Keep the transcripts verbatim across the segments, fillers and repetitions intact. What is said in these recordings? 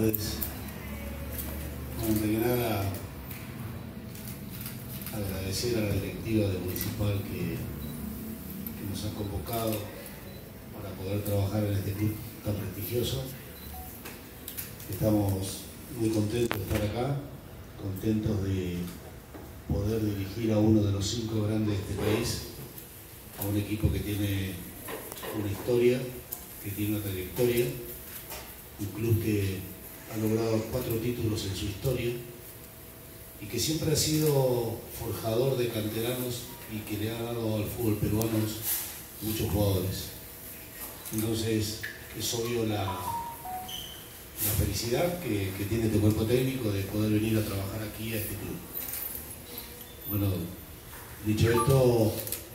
tardes. Bueno, antes que nada, agradecer a la directiva del municipal que, que nos ha convocado para poder trabajar en este club tan prestigioso. Estamos muy contentos de estar acá, contentos de poder dirigir a uno de los cinco grandes de este país, a un equipo que tiene una historia, que tiene una trayectoria, un club que ha logrado cuatro títulos en su historia y que siempre ha sido forjador de canteranos y que le ha dado al fútbol peruano muchos jugadores. Entonces es obvio la, la felicidad que, que tiene este cuerpo técnico de poder venir a trabajar aquí a este club. Bueno, dicho esto,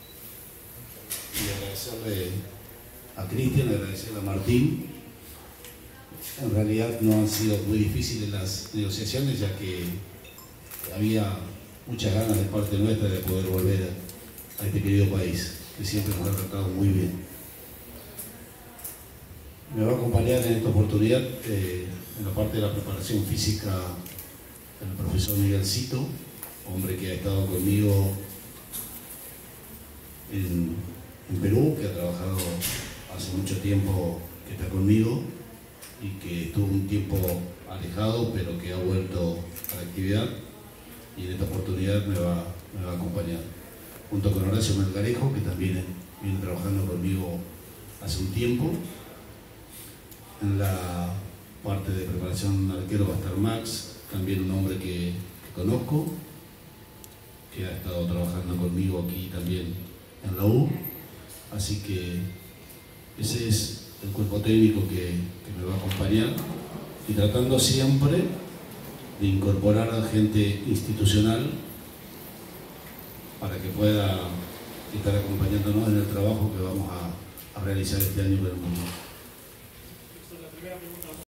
y agradecerle a Cristian, agradecerle a Martín. En realidad no han sido muy difíciles las negociaciones, ya que había muchas ganas de parte nuestra de poder volver a, a este querido país, que siempre nos ha tratado muy bien. Me va a acompañar en esta oportunidad, eh, en la parte de la preparación física, el profesor Miguelcito, hombre que ha estado conmigo en, en Perú, que ha trabajado hace mucho tiempo, que está conmigo y que estuvo un tiempo alejado, pero que ha vuelto a la actividad y en esta oportunidad me va, me va a acompañar, junto con Horacio Melgarejo, que también viene trabajando conmigo hace un tiempo. En la parte de preparación arquero va a estar Max, también un hombre que, que conozco, que ha estado trabajando conmigo aquí también en la U, así que ese es el cuerpo técnico que, que me va a acompañar, y tratando siempre de incorporar a gente institucional para que pueda estar acompañándonos en el trabajo que vamos a, a realizar este año con el mundo.